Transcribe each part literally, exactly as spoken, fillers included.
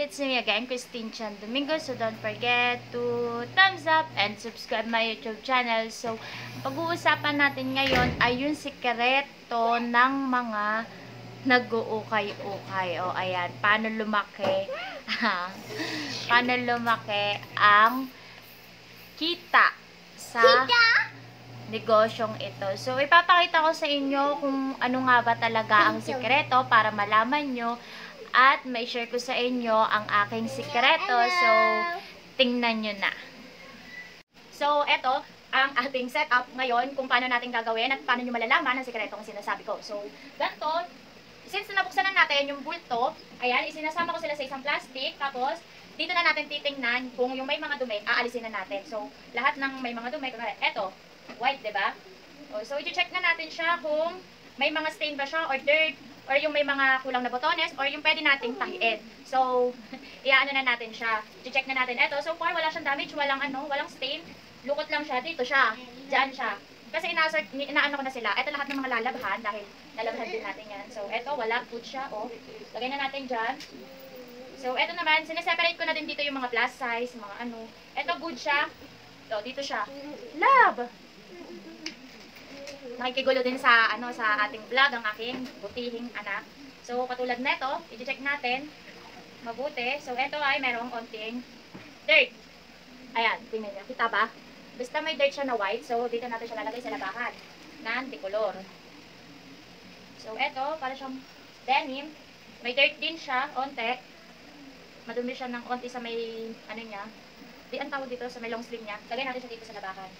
it's me again, Christine Chan Domingo. So don't forget to thumbs up and subscribe my YouTube channel. So, pag-uusapan natin ngayon ay yung sikreto ng mga nag-uukay-ukay. O, ayan, paano lumaki, paano lumaki ang kita sa Kita? negosyong ito. So, ipapakita ko sa inyo kung ano nga ba talaga ang sikreto para malaman nyo at may share ko sa inyo ang aking sikreto. So, tingnan nyo na. So, eto ang ating setup ngayon kung paano natin gagawin at paano nyo malalaman ang sikreto ang sinasabi ko. So, ganito, since nabuksan na natin yung bulto, ayan, isinasama ko sila sa isang plastic, tapos, dito na natin titingnan kung yung may mga dumi, aalisin na natin. So, lahat ng may mga dumi, kunwari, eto, white, diba? So, i-check na natin siya kung may mga stain ba siya or dirt, or yung may mga kulang na botones, or yung pwede nating tahiin. So, iaano na natin siya. I-check na natin. Eto, so far, wala siyang damage, walang ano, walang stain. Lukot lang siya. Dito siya. Diyan siya. Kasi ina-assert, inaano ko na sila. Eto lahat ng mga lalabhan, dahil lalabhan din natin yan. So, eto, wala. Good siya. O, lagay na natin dyan. So, eto naman, sineseparate ko na din dito yung mga plus size, mga ano. Eto, good siya. So, dito siya. Love! Nakikigulo din sa ano sa ating vlog ang aking butihing anak. So katulad nito, i-check natin mabuti. So ito ay merong onting dirt. Ayan, tingnan niyo, kita ba? Basta may dirt siya na white, so dito natin siya lalagay sa labahan na anticolor. So ito, para siyang denim, may dirt din siya, onte. Madumi siya ng onti sa may ano niya. Di ang tawag dito sa may long sleeve niya. Lagay natin siya dito sa labahan.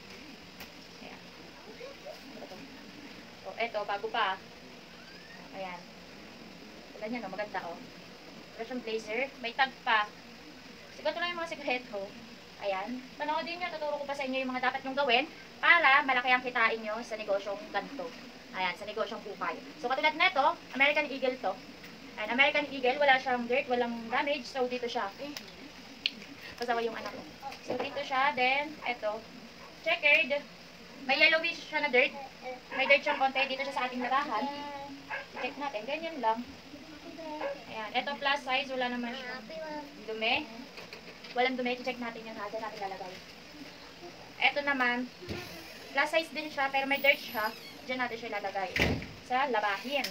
O, eto, bago pa. Ayan. Tignan nyo, no? Maganda, o. Oh. Wala siyang blazer. May tag pa. Siguro ito lang yung mga sikreto. Ayan. Panoodin nyo, tuturo ko pa sa inyo yung mga dapat nyong gawin para malaki ang kitain nyo sa negosyong ganito. Ayan, sa negosyong ukay. So, katulad neto, American Eagle to. Ayan, American Eagle, wala siyang dirt, walang damage. So, dito siya. Pasawa yung anak ko. So, dito siya. Then, eto, checkered. May yellowish siya na dirt. May dirt siyang konti dito siya sa ating labahan. Check natin. Ganyan lang. Ayan. Ito plus size. Wala naman siya dumi. Walang dumi. Check natin yan ha. Diyan natin lalagay. Ito naman. Plus size din siya. Pero may dirt siya. Diyan natin siya lalagay. Sa labahin.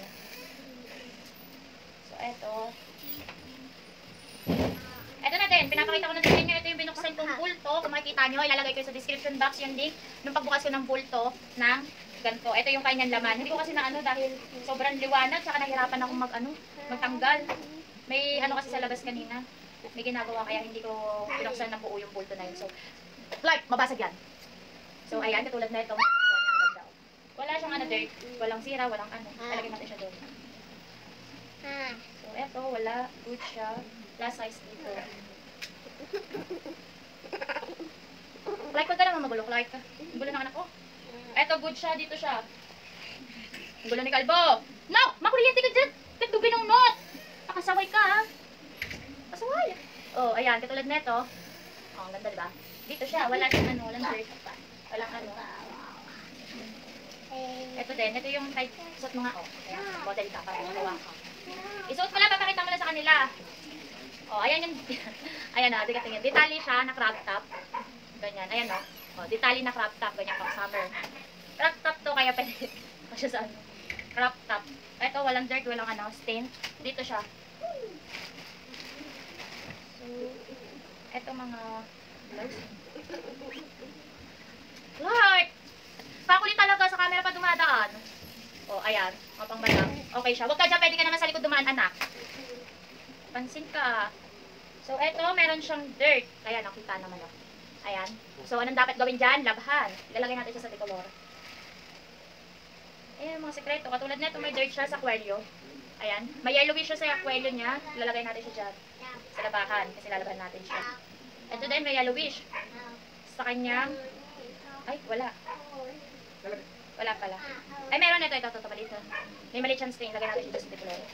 So, ito. Ito na din, pinapakita ko na din inyo, ito yung binuksan kong bulto. Kung makikita nyo, ilalagay ko sa description box yung link nung pagbukas ko ng bulto ng ganito. Ito yung kanyang laman. Hindi ko kasi na ano dahil sobrang liwanag, saka nahirapan akong mag, ano, magtanggal. May ano kasi sa labas kanina. May ginagawa kaya hindi ko binuksan ng buo yung bulto na yun. So, like, mabasag yan. So, ayan, katulad na ito. Ganda. Wala siyang ano dirt, walang sira, walang ano. Talagay natin siya doon. So, ito, wala. Good siya. Plus size dito. Like, huwag ka naman magulo. Like, gulo ng anak ko. Eto, good siya. Dito siya. Gulo ni Kalbo. No! Makuryente ka dyan! Kagdubi ng not! Pakasaway ka, ha? Pasaway. Oh, ayan. Katulad neto. Oh, ang ganda, diba? Dito siya. Wala siyang ano. Walang dirt. Walang ano. Eto din. Ito yung type. Suot mo nga, oh. Ayan. Model ka. Para magawa ka. Isuot mo lang. Papakita mo lang sa kanila. Oh, ayan yung, ayan na, di ka tingin. Detali siya na crop top. Ganyan, ayan o. Oh, detali na crop top, ganyan pang summer. Crop top to, kaya pwede. Kasi sa ano, crop top. Ito, walang dirt, walang ano, stain. Dito siya. So, ito mga gloves. Like! Pakulit talaga sa camera pa dumadaan. Oh, ayan, mapang madam. Okay siya. Huwag ka dyan, pwede ka naman sa likod dumaan, anak. Pansin ka. So, eto, meron siyang dirt. Ayan, nakita naman ako. Ayan. So, anong dapat gawin dyan? Labhan. Ilalagay natin siya sa decolor. Ayan, mga sekreto. Katulad na ito, may dirt siya sa aquelio. Ayan. May yellowish siya sa aquelio niya. Ilalagay natin siya dyan. Sa labahan. Kasi lalaban natin siya. Ito din, may yellowish. Sa kanyang... Ay, wala. Wala pala. Ay, meron ito. Ito, ito, ito. Maliit. May maliit siyang stain. Lagay natin siya sa decolor.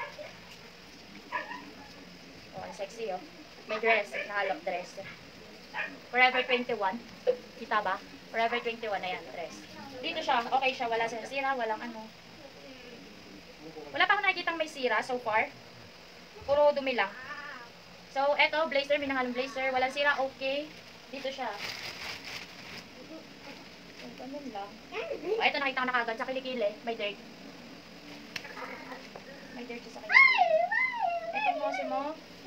Oh, ang sexy oh. May dress, nahalok dress. Forever twenty-one. Kita ba? Forever twenty-one, ayan, dress. Dito siya, okay siya, wala siyang sira, walang ano. Wala pa akong nakikitang may sira so far. Puro dumi lang. So, eto, blazer, minangalong blazer. Walang sira, okay. Dito siya. So, ganun lang. O, eto, nakita ko na kagad sa kilikili. May dirt. May dirt siya sa kilikili. Eto, mose mo.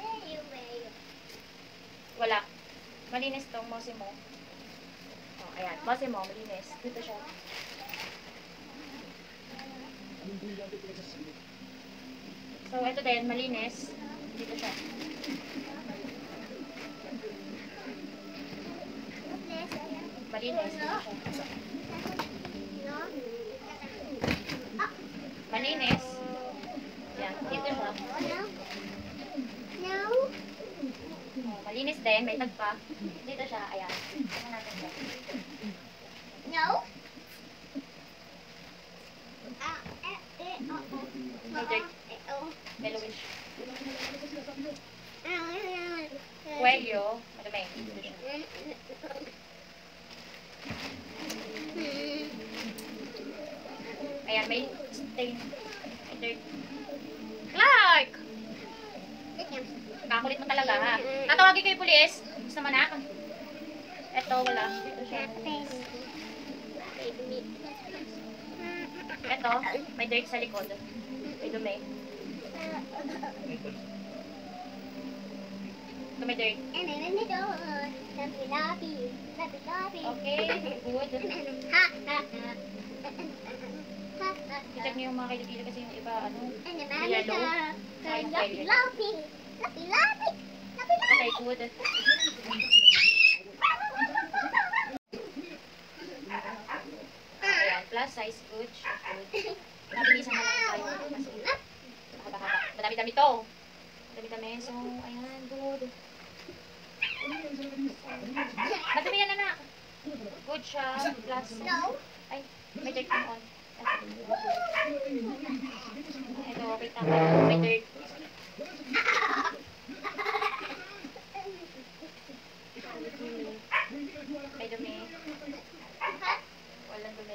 Wala. Malinis tong mose mo. O, ayan. Mose mo, malinis. Dito siya. So, eto din, malinis. Dito siya. Malinis. Dito siya. Malinis. Yan, dito siya. Oh, malinis din, may tagpa. Dito siya, ayan. Ito natin siya. No? May dirt. Yellowish. Cuello, madumi. Dito siya. Ayan, may stain. May dirt. Clark! Kakulit mo talaga, ha? Tatawagin ko yung pulis. Gusto mo na? Eto, wala. Dito siya. Eto, may dirt sa likod. May dumi. Ito may dirt. Okay, good. I-check niyo yung mga kilikili kasi yung iba, ano, yellow. Ay, violet. Okay, good. Ayan, plus size, good. Good. Nabilisan na lang tayo kasi haba-haba. Madami-dami to. Madami-dami. So, ayan, good. Madami yan, anak. Good siya. Plus, ay, may dirt yung on. Ito, wait lang. May dirt. May dumi. Walang dumi.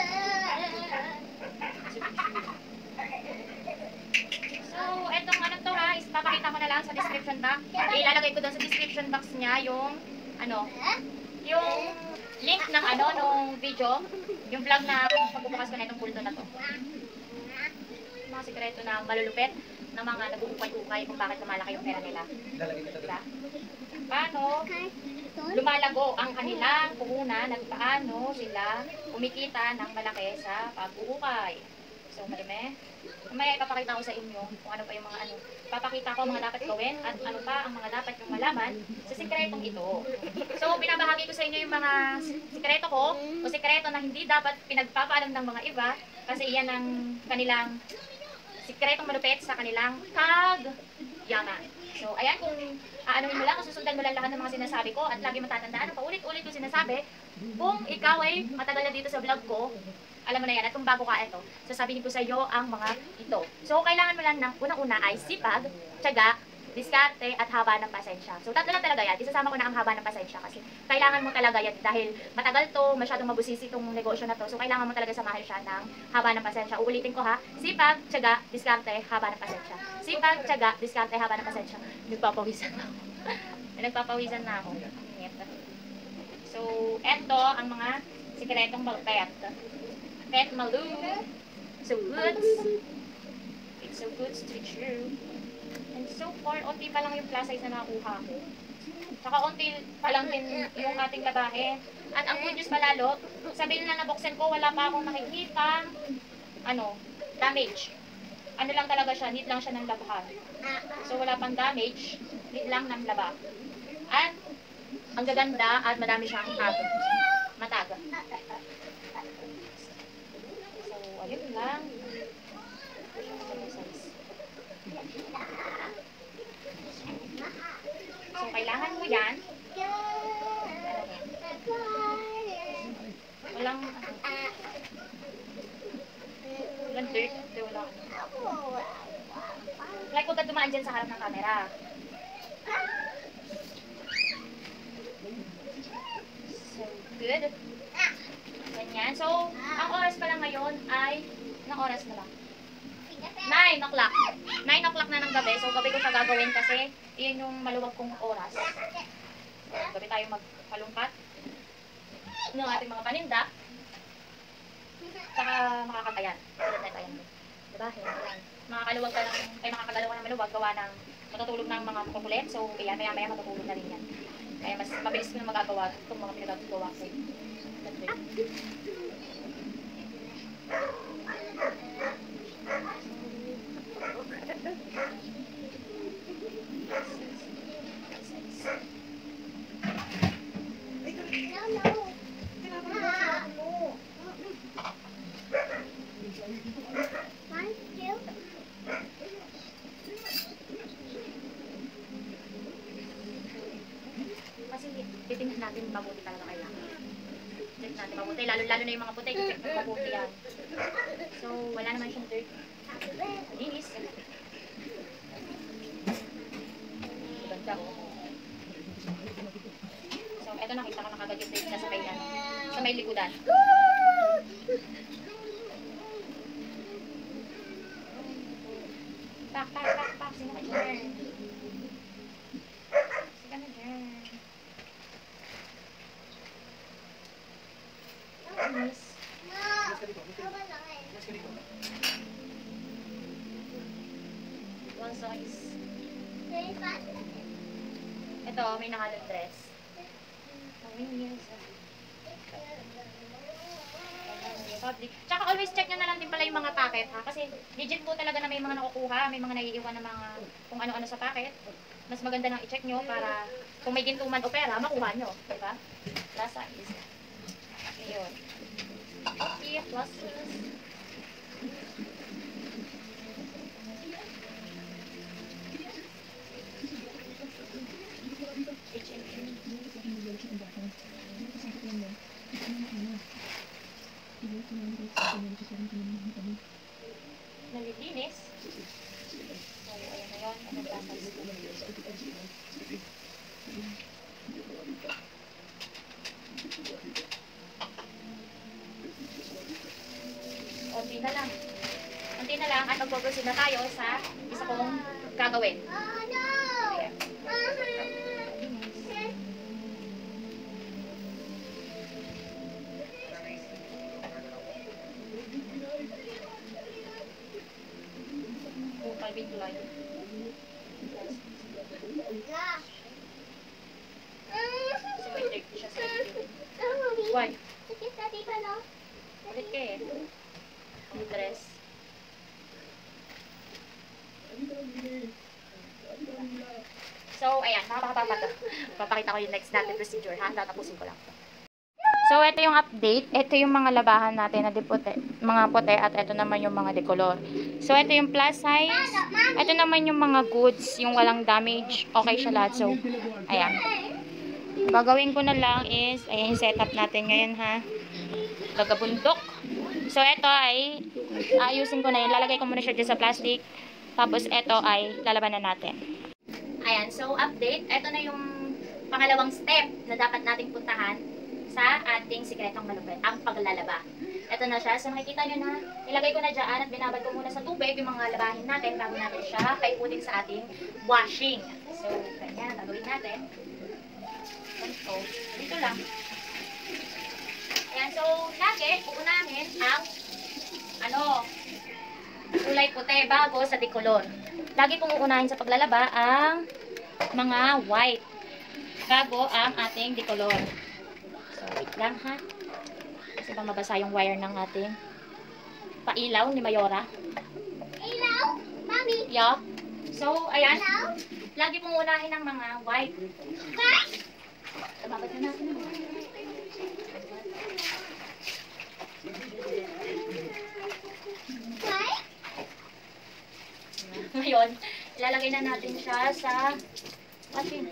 So, etong ano to ha, is papakita ko na lang sa description box. Ilalagay ko doon sa description box niya yung, ano, yung link ng ano, nung video, yung vlog na pagbubukas ko na itong pulto na to. Mga sikreto na malulupit ng mga nag-uukay-ukay kung bakit lumalaki yung pera nila. Diba? Paano lumalago ang kanilang puhunan at paano sila kumikita ng malaki sa pag-uukay. So, marime. Mamaya ipapakita ko sa inyo kung ano pa yung mga ano. Ipapakita ko ang mga dapat gawin at ano pa ang mga dapat yung malaman sa sikretong ito. So, binabahagi ko sa inyo yung mga sikreto ko o sikreto na hindi dapat pinagpapaalam ng mga iba kasi iyan ang kanilang sikretong malupit sa kanilang pag-yaman. So, ayan, kung aanuhin mo lang, susundan mo lang lahat ng mga sinasabi ko at lagi matatandaan, paulit-ulit ko sinasabi, kung ikaw ay matagal na dito sa vlog ko, alam mo na yan, at kung bago ka ito, sasabihin ko sa iyo ang mga ito. So, kailangan mo lang ng unang-una ay sipag, tiyaga, diskarte, at haba ng pasensya. So, tatlo lang talaga yan. Isasama ko na ang haba ng pasensya kasi kailangan mo talaga yan dahil matagal to, masyadong mabusisi itong negosyo na to. So, kailangan mo talaga samahan siya ng haba ng pasensya. Uulitin ko ha, sipag, tiyaga, diskarte, haba ng pasensya. Sipag, tiyaga, diskarte, haba ng pasensya. Nagpapawisan na ako. Nagpapawisan na ako. So, eto ang mga sikretong malupet. Pet malu. So good. It's so good to chew. And so far, onti pa lang yung plus size na nakuha ko. Saka onti pa lang din yung ating labahe. At ang good news palalo, sabihin na nabuksan ko, wala pa akong nakikita ano, damage. Ano lang talaga siya, need lang siya ng labahan. So wala pang damage, need lang ng laba. At ang gaganda at madami siyang tago. Mataga. So, ayun lang. So, kailangan mo yan. Walang, ano, walang dirt. Hindi, wala. Like, huwag ka dumaan dyan sa harap ng camera. So, good. Ganyan. So, ang oras pa lang ngayon ay, ng oras na lang. nine o'clock. nine o'clock na ng gabi. So, gabi ko siya gagawin kasi iyan yung maluwag kong oras. Gabi tayo magpalungkat ng ating mga paninda. Saka makakatayan. Tulad na tayo. Diba? Yan. Makakaluwag ka ng, ay makakagalaw ka ng maluwag gawa ng matutulog ng mga kukulit. So, ayan, maya maya matutulog na rin yan. Kaya mas mabilis ko na magagawa itong mga pinagagawa ko. Kasi titingnan natin mabuti talaga kailangan. Check natin mabuti. Lalo-lalo na yung mga puti. Check natin mabuti yan. So, wala naman siyang dirt. Linis. Ganda oh. So, eto nakita ko nakagad yung dirt na sa kailan. Sa may likudan. Pak, pak, pak, pak. Sino ka dyan? Sino ka dyan? Nice. One size. Ito, may nakalong dress. Public. Tsaka always check nyo na lang din pala yung mga packet ha. Kasi legit po talaga na may mga nakukuha, may mga naiiwan na mga kung ano-ano sa packet. Mas maganda nang i-check nyo para kung may gintuman o pera, makuha nyo. Diba? Last size. Ayun. Okay, plus plus. H and M. Nalilinis. So, ayan na yun. Ano ba? Konti na lang. Konti na lang at mag-proceed na tayo sa isa kong gagawin. Ayan. Calvin Klein. So, may trick siya sa video. Why? Ulit ka eh. Ang dress. So, ayan. Papakita ko yung next natin procedure ha. Tatapusin ko lang. So, ito yung update. Ito yung mga labahan natin na puti, mga puti at ito naman yung mga decolor. So, ito yung plus size. Ito naman yung mga goods, yung walang damage. Okay siya lahat. So, ayan. Gagawin ko na lang is, ayan yung setup natin ngayon ha. Lagabundok. So, ito ay, ayusin ko na yun. Lalagay ko muna siya dyan sa plastic. Tapos, ito ay lalaban na natin. Ayan. So, update. Ito na yung pangalawang step na dapat nating puntahan sa ating sikretong malupit, ang paglalaba. Ito na siya. So, nakikita nyo na, ilagay ko na dyan at binabad ko muna sa tubig yung mga labahin natin bago natin siya paiputin sa ating washing. So, ganyan, gagawin natin. Ganito. Dito lang. Ayan, so, lagi, uunahin ang, ano, kulay puti bago sa decolor. Lagi kong uunahin sa paglalaba ang mga white bago ang ating decolor. So, wait lang ha. Kasi bang mabasa yung wire ng ating pailaw ni Mayora. Ilaw? Mami? Yeah. So, ayan. Ilaw? Lagi pong unahin ng mga white. White? Tababad na natin. White? Ngayon, ilalagay na natin siya sa washing.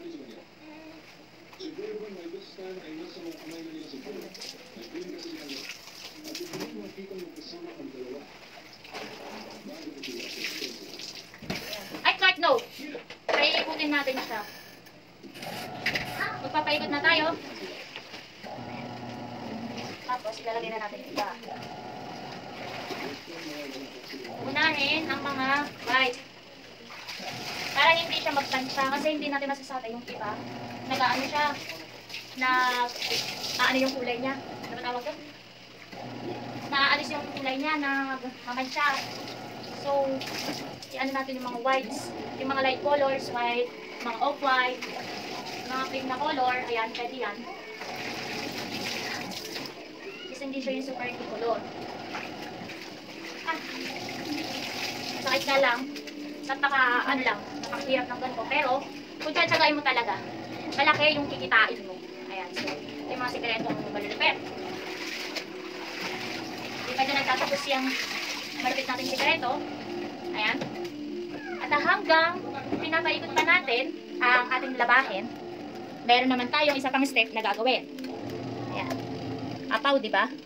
Ay, Clark, no! Paikutin natin siya. Magpapaikot na tayo. Tapos, ilalagay na natin iba. Unahin ang mga white. Para hindi siya magtansya kasi hindi natin masasabay yung iba. Nag-ano siya, na ano yung kulay niya. Ano ba tawag doon? Naaalis yung kulay niya, na mamansya. So, i-ano natin yung mga whites, yung mga light colors, white, mga off-white, mga pink na color, ayan, pwede yan. Kasi hindi siya yung super color. Ah, sakit nga lang, napaka, ano lang, napakahirap ng ganito. Pero, kung tsatsagain mo talaga, malaki yung kikitain mo. Ayan, so, ito yung mga sikretong malulupit. Hindi pa dyan nagtatapos yung malupit natin sikreto. Ayan. At hanggang pinapaikot pa natin ang ating labahin, meron naman tayong isa pang step na gagawin. Ayan. Apaw, di ba?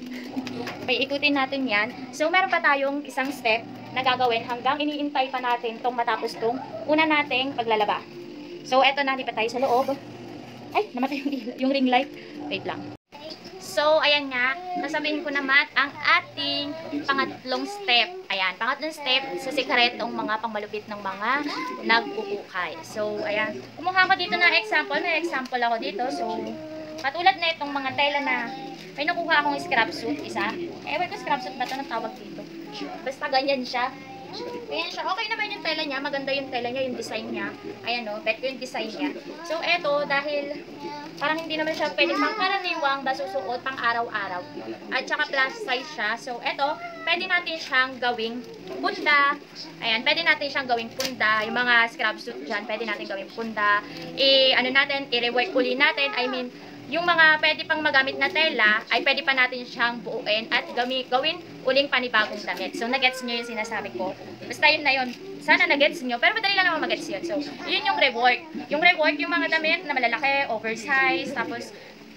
Paikutin natin yan. So, meron pa tayong isang step na gagawin hanggang iniintay pa natin tong matapos tong una nating paglalaba. So, eto na, lipat tayo sa loob. Ay, namatay yung, yung ring light. Wait lang. So, ayan nga, nasabihin ko naman ang ating pangatlong step. Ayan, pangatlong step sa sikretong mga pangmalupit ng mga nag-ukukay. So, ayan, kumuha ko dito na example. May example ako dito. So, katulad na itong mga tela na may nakuha akong scrap suit, isa. Ewan ko, scrap suit ba ito? Anong tawag dito? Basta ganyan siya. Ganyan siya. Okay naman yung tela niya. Maganda yung tela niya, yung design niya. Ayan o, bet ko yung design niya. So, eto, dahil parang hindi naman siya pwedeng pangkaraniwang basusuot pang araw-araw. At saka plus size siya. So, eto, pwede natin siyang gawing punda. Ayan, pwede natin siyang gawing punda. Yung mga scrub suit dyan, pwede natin gawing punda. I, ano natin, i-rework uli natin. I mean, yung mga pwede pang magamit na tela, ay pwede pa natin siyang buuin at gawin, gawin uling panibagong damit. So, nagets nyo yung sinasabi ko. Basta yun na yun. Sana nagets nyo. Pero madali lang naman magets yun. So, yun yung rework. Yung rework, yung mga damit na malalaki, oversize, tapos,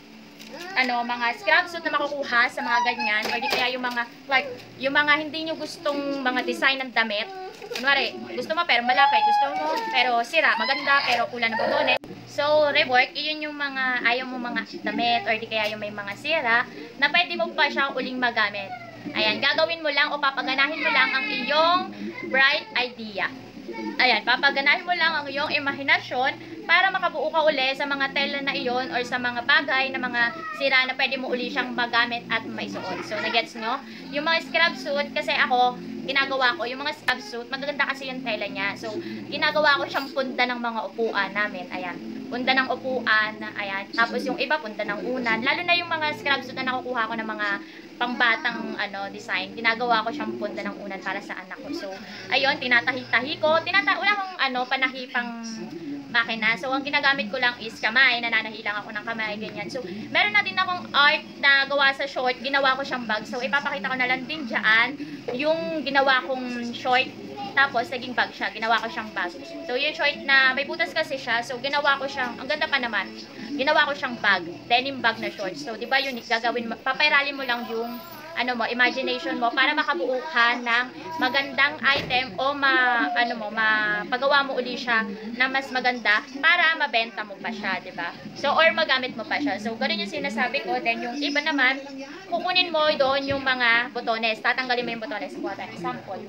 ano, mga scrub suit na makukuha sa mga ganyan. Or di kaya yung mga, like, yung mga hindi nyo gustong mga design ng damit. Kunwari, gusto mo pero malaki, gusto mo pero sira, maganda pero kulang ng botones. So, rework, yun yung mga ayaw mo mga damit or di kaya yung may mga sira na pwede mo pa siyang uling magamit. Ayan, gagawin mo lang o papaganahin mo lang ang iyong bright idea. Ayan, papaganahin mo lang ang iyong imahinasyon para makabuo ka uli sa mga tela na iyon or sa mga bagay na mga sira na pwede mo uli siyang magamit at maisuot. So, nagets nyo? Yung mga scrub suit, kasi ako, ginagawa ko, yung mga scrub suit, magaganda kasi yung tela niya. So, ginagawa ko siyang punda ng mga upuan namin. Ayan, punda ng upuan, ayan. Tapos yung iba, punda ng unan. Lalo na yung mga scrub suit na nakukuha ko ng mga pangbatang ano, design, ginagawa ko siyang punda ng unan para sa anak ko. So, ayun, tinatahi-tahi ko. Tinata wala akong ano, panahi pang makina. So, ang ginagamit ko lang is kamay. Nananahi lang ako ng kamay, ganyan. So, meron na din akong art na gawa sa short. Ginawa ko siyang bag. So, ipapakita ko na lang din dyan yung ginawa kong short. Tapos, naging bag siya. Ginawa ko siyang bag. So, yung short na may butas kasi siya. So, ginawa ko siyang, ang ganda pa naman, ginawa ko siyang bag. Denim bag na short. So, di ba yun, gagawin mo, papairalin mo lang yung ano mo, imagination mo para makabuo ka ng magandang item o ma, ano mo, mapagawa mo uli siya na mas maganda para mabenta mo pa siya, di ba? So, or magamit mo pa siya. So, ganun yung sinasabi ko. Then, yung iba naman, kukunin mo doon yung mga botones. Tatanggalin mo yung botones. Kuha tayo. Sample.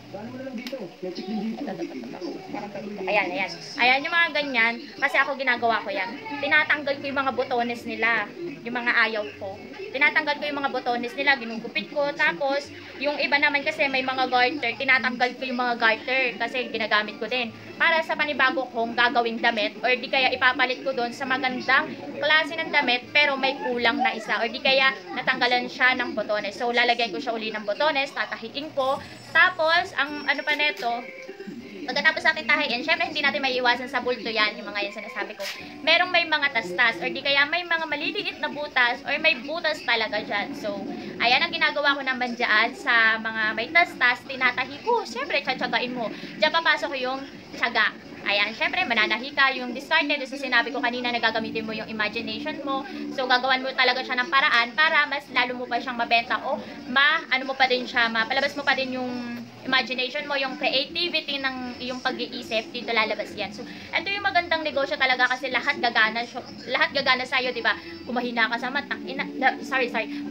Ayan, ayan. Ayan yung mga ganyan. Kasi ako ginagawa ko yan. Tinatanggal ko yung mga botones nila. Yung mga ayaw ko. Tinatanggal ko yung mga botones nila. Ginugupit ko. Tapos, yung iba naman kasi may mga garter. Tinatanggal ko yung mga garter. Kasi ginagamit ko din. Para sa panibago kong gagawing damit. Or di kaya ipapalit ko doon sa magandang klase ng damit. Pero may kulang na isa. Or di kaya natanggalan siya ng botones. So, lalagyan ko siya uli ng botones. Tatahiin ko. Tapos, ang ano pa neto, pagkatapos natin tahiin, syempre hindi natin may iwasan sa bulto yan, yung mga yan sinasabi ko. Merong may mga tastas, or di kaya may mga maliliit na butas, or may butas talaga dyan. So, ayan ang ginagawa ko naman dyan sa mga may tastas, tinatahi ko. Syempre, tsatsagain mo. Diyan papasok yung tsaga. Ayan, syempre, mananahi ka. Yung discarded, sa sinabi ko kanina, nagagamitin mo yung imagination mo. So, gagawan mo talaga siya ng paraan para mas lalo mo pa siyang mabenta o ma, ano mo pa din siya, mapalabas mo pa din yung imagination mo, yung creativity ng iyong pag-iisip, dito lalabas yan. So, ito yung magandang negosyo talaga kasi lahat gagana, lahat gagana sa'yo, di ba? Kung mahina ka sa mata, ina, sorry, sorry,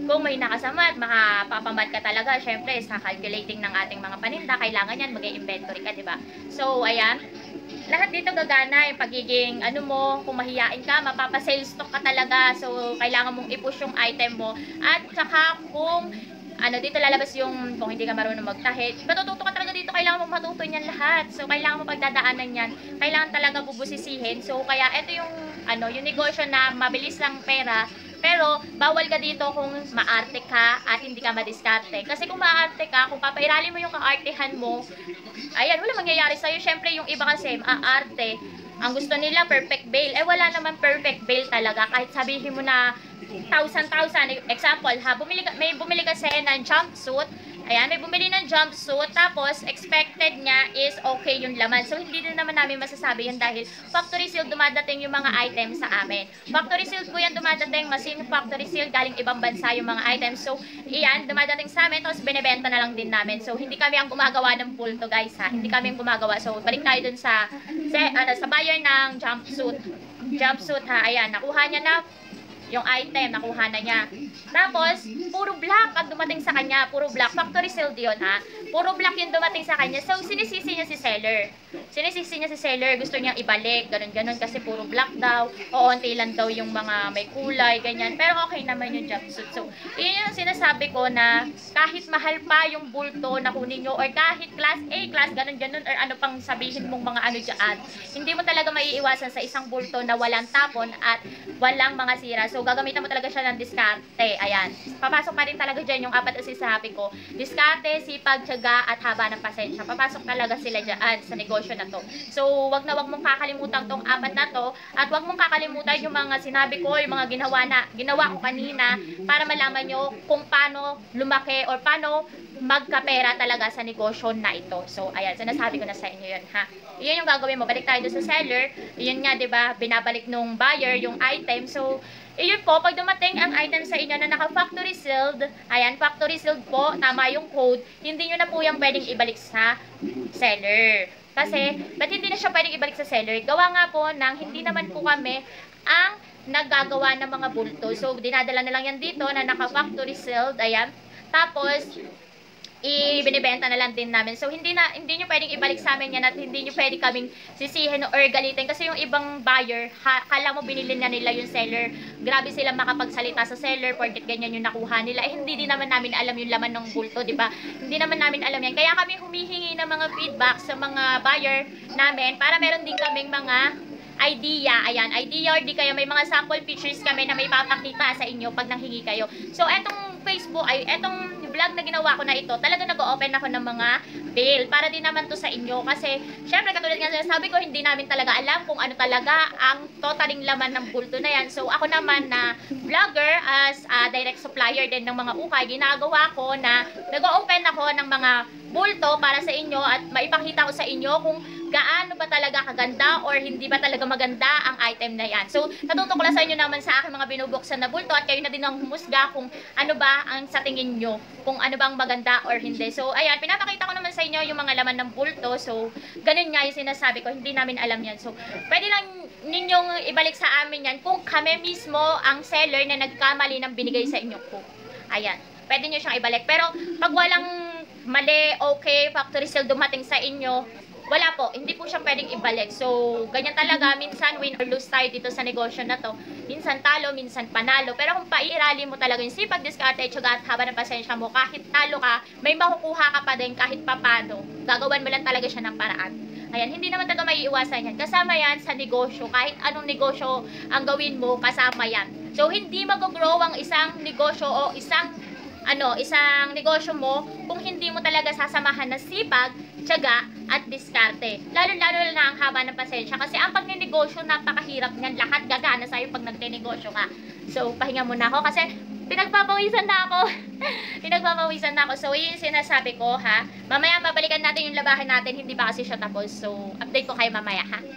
kung may nakasama at makapapamat ka talaga, syempre, sa calculating ng ating mga paninda, kailangan yan, mag-inventory ka, diba? So, ayan. Lahat dito gagana, yung pagiging, ano mo, kung mahiyain ka, mapapa-sales stock ka talaga. So, kailangan mong i-push yung item mo. At saka, kung ano, dito lalabas yung kung hindi ka marunong magtahi. Matututo ka talaga dito, kailangan mo matuto niyan lahat. So, kailangan mo pagdadaanan yan. Kailangan talaga bubusisihin. So, kaya ito yung, ano, yung negosyo na mabilis lang pera. Pero, bawal ka dito kung maarte ka at hindi ka madiskarte. Kasi kung maarte ka, kung papairali mo yung kaartehan mo, ayan, wala mangyayari sa'yo. Syempre, yung iba kasi, maarte, ang gusto nila, perfect bail. Eh, wala naman perfect bail talaga. Kahit sabihin mo na thousand, thousand. Example, ha, bumili ka, may bumili kasi ng jumpsuit. Ayan, may bumili ng jumpsuit. Tapos, expected niya is okay yung laman. So, hindi din naman namin masasabi yan dahil factory seal dumadating yung mga items sa amin. Factory seal po yan dumadating. Machine factory seal, galing ibang bansa yung mga items. So, iyan, dumadating sa amin. Tapos, binibenta na lang din namin. So, hindi kami ang gumagawa ng pulto, guys, ha. Hindi kami ang gumagawa. So, balik tayo dun sa, sa, ano, sa buyer ng jumpsuit. Jumpsuit, ha. Ayan, nakuha niya na yung item, nakuha na niya. Tapos, puro black ang dumating sa kanya. Puro black. Factory sealed yun, ha. Puro black yung dumating sa kanya. So, sinisisi niya si seller. Sinisisi niya si seller. Gusto niyang ibalik. Ganon-ganon kasi puro black daw. O, onti lang daw yung mga may kulay, ganyan. Pero okay naman yung jumpsuit. So, yun yung sinasabi ko na kahit mahal pa yung bulto na kunin nyo or kahit class A, class ganon-ganon or ano pang sabihin mong mga ano dyan, hindi mo talaga maiiwasan sa isang bulto na walang tapon at walang mga sira. So, gagamitan mo talaga siya ng diskarte. Ayan. Papasok pa rin talaga dyan yung apat na sinasabi ko. Diskarte, sipag, tiyaga, at haba ng pasensya. Papasok talaga sila dyan sa negosyo na to. So, wag na wag mong kakalimutan tong apat na to. At wag mong kakalimutan yung mga sinabi ko, yung mga ginawa na, ginawa ko kanina para malaman nyo kung paano lumaki or paano magkapera talaga sa negosyo na ito. So, ayan. Sinasabi ko na sa inyo yun, ha. Iyan yung gagawin mo. Balik tayo doon sa seller. Iyan nga, diba, binabalik nung buyer yung item. So, iyon po, pag dumating ang item sa inyo na naka-factory sealed, ayan, factory sealed po, tama yung code, hindi nyo na po yung pwedeng ibalik sa seller. Kasi, ba't hindi na siya pwedeng ibalik sa seller? Gawa nga po ng hindi naman po kami ang naggagawa ng mga bulto. So, dinadala na lang yan dito na naka-factory sealed, ayan. Tapos, i-binibenta na lang din namin. So, hindi na hindi nyo pwedeng ibalik sa amin yan at hindi nyo pwedeng kaming sisihin or galitin. Kasi yung ibang buyer, ha, kala mo binili na nila yung seller. Grabe sila makapagsalita sa seller porket ganyan yung nakuha nila. Eh, hindi din naman namin alam yung laman ng bulto, di ba? Hindi naman namin alam yan. Kaya kami humihingi ng mga feedback sa mga buyer namin para meron din kaming mga idea, ayan, idea or di kaya may mga sample pictures kami na may papakita sa inyo pag nanghingi kayo. So, etong Facebook, ay, etong vlog na ginawa ko na ito, talaga nag-open ako ng mga bail para din naman to sa inyo kasi, syempre, katulad nga sinasabi ko, hindi namin talaga alam kung ano talaga ang totaling laman ng bulto na yan. So, ako naman na vlogger as a direct supplier din ng mga ukay, ginagawa ko na nag-open ako ng mga bulto para sa inyo at maipakita ko sa inyo kung gaano ba talaga kaganda or hindi ba talaga maganda ang item na yan. So, natutukla sa inyo naman sa aking mga binubuksan na bulto at kayo na din ang humusga kung ano ba ang sa tingin nyo, kung ano bang maganda or hindi. So, ayan, pinapakita ko naman sa inyo yung mga laman ng bulto. So, ganun nga yung sinasabi ko, hindi namin alam yan. So, pwede lang ninyong ibalik sa amin yan kung kami mismo ang seller na nagkamali ng binigay sa inyo po. Ayan, pwede nyo siyang ibalik. Pero, pag walang mali, okay, factory sale dumating sa inyo, wala po, hindi po siya pwedeng ibalik. So, ganyan talaga, minsan win or lose tayo dito sa negosyo na to. Minsan talo, minsan panalo. Pero kung pairali mo talaga yung sipag, diskarte, tsuga at haba ng pasensya mo, kahit talo ka, may makukuha ka pa din kahit papano. Gagawan mo lang talaga siya ng paraan. Ayan, hindi naman talaga may iwasan yan. Kasama yan sa negosyo. Kahit anong negosyo ang gawin mo, kasama yan. So, hindi mag-grow ang isang negosyo o isang ano, isang negosyo mo kung hindi mo talaga sasamahan ng sipag, tiyaga, at diskarte. Lalo-lalo na ang haba ng pasensya. Kasi ang pagnenegosyo, napakahirap niyan. Lahat gagana sa'yo pag nagnenegosyo ka. So, pahinga muna ako kasi pinagpapawisan na ako. pinagpapawisan na ako. So, yun yung sinasabi ko, ha. Mamaya, mabalikan natin yung labahan natin. Hindi pa kasi siya tapos. So, update ko kayo mamaya, ha.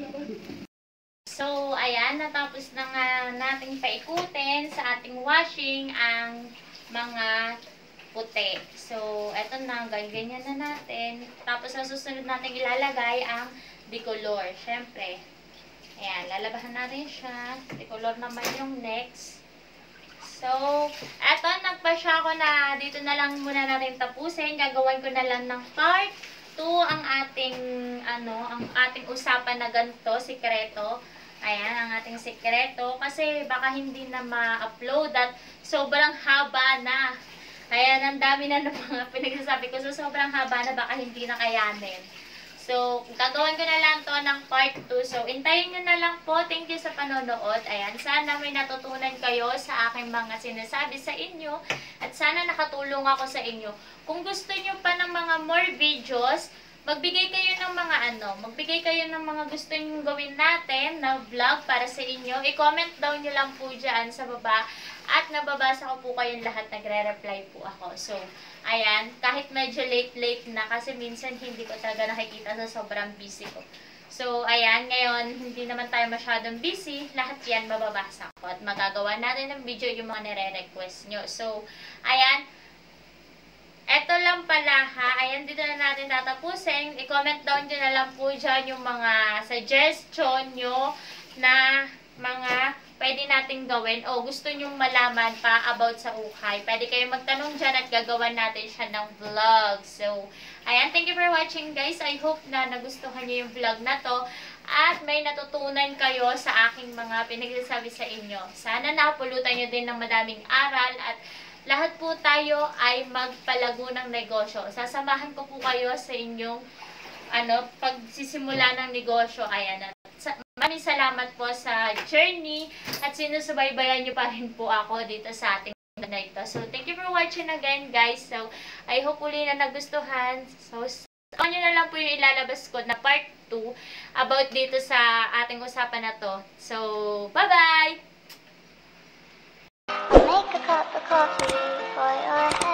So, ayan. Natapos na nga nating paikutin sa ating washing ang mga puti. So, eto na, ganyan na natin. Tapos, ang susunod natin ilalagay ang decolor. Siyempre, ayan, lalabahan natin siya. Decolor naman yung next. So, eto, nagpa nagpasya ako na dito na lang muna natin tapusin. Gagawin ko na lang ng part two ang ating, ano, ang ating usapan na ganito, sikreto. Ayan, ang ating sikreto. Kasi baka hindi na ma-upload at sobrang haba na. Ayan, ang dami na ng mga pinagsasabi ko. So, sobrang haba na, baka hindi na kayanin. So, gagawin ko na lang to ng part two. So, intayin nyo na lang po. Thank you sa panonood. Ayan, sana may natutunan kayo sa aking mga sinasabi sa inyo. At sana nakatulong ako sa inyo. Kung gusto nyo pa ng mga more videos, magbigay kayo ng mga ano, magbigay kayo ng mga gusto nyo gawin natin na vlog para sa inyo. I-comment down nyo lang po dyan sa baba. At nababasa ko po kayong lahat, nagre-reply po ako. So, ayan, kahit medyo late-late na kasi minsan hindi ko talaga nakikita sa sobrang busy ko. So, ayan, ngayon, hindi naman tayo masyadong busy. Lahat yan mababasa ko at magagawa natin ng video yung mga nire-request nyo. So, ayan, eto lang pala ha. Ayan, dito na natin tatapusin. I-comment down nyo na lang po dyan yung mga suggestion nyo na mga pwede nating gawin o gusto nyong malaman pa about sa ukay. Pwede kayong magtanong dyan at gagawan natin siya ng vlog. So, ayan, thank you for watching guys. I hope na nagustuhan nyo yung vlog na to at may natutunan kayo sa aking mga pinagsasabi sa inyo. Sana napulutan nyo din ng madaming aral at lahat po tayo ay magpalago ng negosyo. Sasamahan ko po kayo sa inyong ano, pagsisimula ng negosyo. Ayan, at maraming salamat po sa journey at sinusubaybayan nyo pa rin po ako dito sa ating na ito. So, thank you for watching again guys. So, I hope uli na nagustuhan. So, saan nyo na lang po yung ilalabas ko na part two about dito sa ating usapan na to. So, bye-bye! Make a cup of coffee for your head.